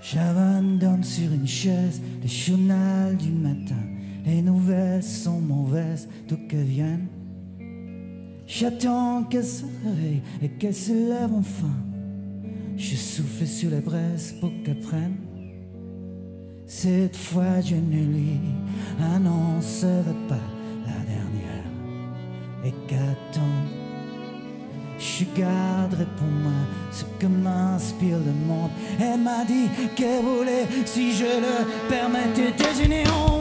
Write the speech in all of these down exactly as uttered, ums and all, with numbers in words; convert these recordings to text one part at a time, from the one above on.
J'abandonne sur une chaise le journal du matin. Les nouvelles sont mauvaises, d'où qu'elles viennent. J'attends qu'elle se réveille et qu'elle se lève enfin. Je souffle sur les braises pour qu'elle prenne. Cette fois je ne lui annoncerai pas la dernière. Et qu'attends, je garderai pour moi ce que m'inspire le monde. Elle m'a dit qu'elle voulait, si je le permettais, déjeuner en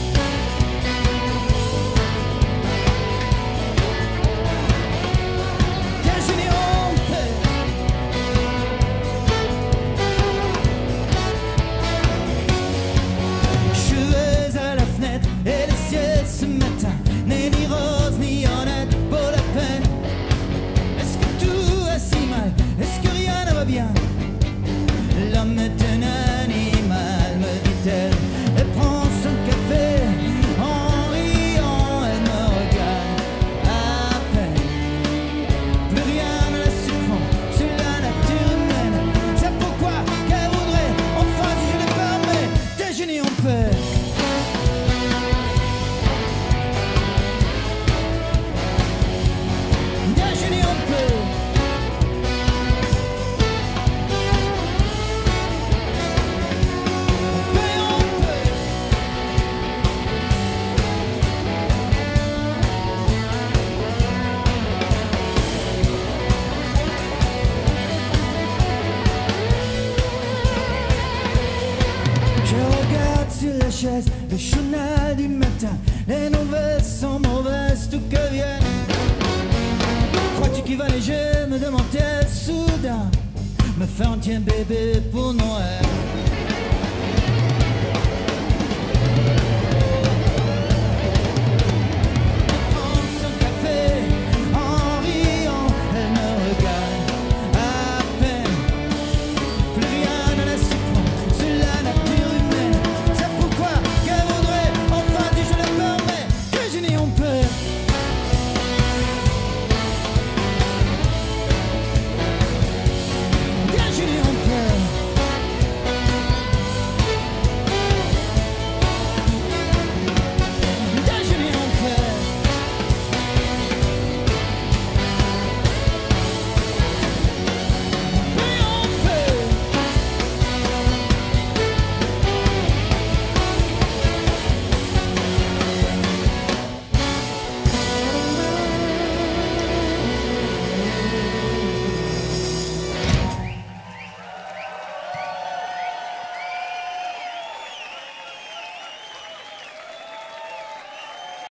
l'homme est un animal, me dit-elle. Elle prend son café en riant, elle me regarde à peine. Plus rien ne la surprend, c'est la nature humaine. C'est pourquoi qu'elle voudrait, enfin si je le permets, déjeuner en paix. Déjeuner en paix. Chaise, le journal du matin, les nouvelles sont mauvaises, tout que vienne. Crois-tu qu'il va léger, me demande-t-elle soudain, me faire un tien bébé pour Noël.